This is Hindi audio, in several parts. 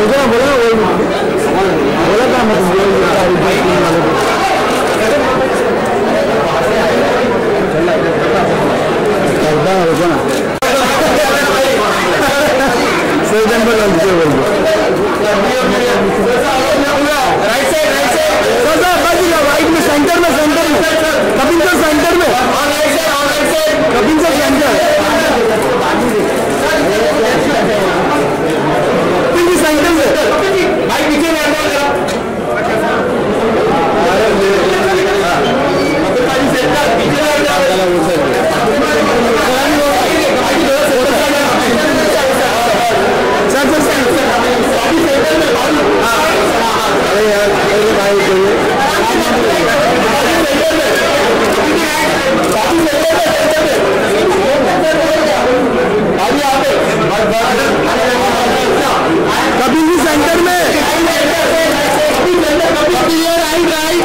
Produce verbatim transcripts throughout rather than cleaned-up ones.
बोला बोला बोला था मैं right side right side right में सेंटर में सेंटर में कपिल सर सेंटर में on right side on right side Kapil sir centre centre में भाई पीछे बैठ जाओ पीछे बैठ जाओ सर सर अरे यार भाई कभी भी सेंटर में right right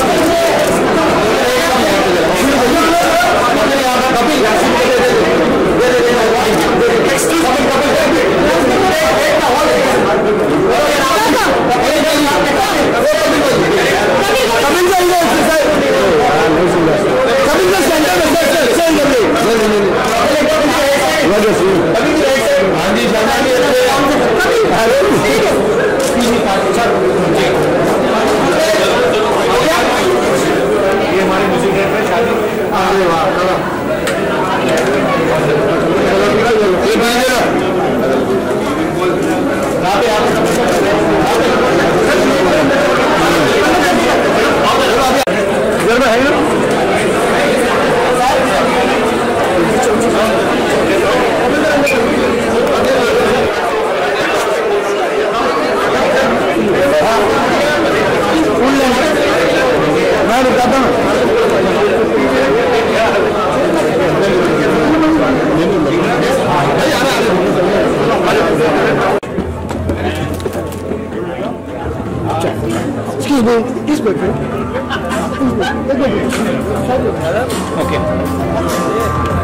Excuse me, he's my friend. Okay.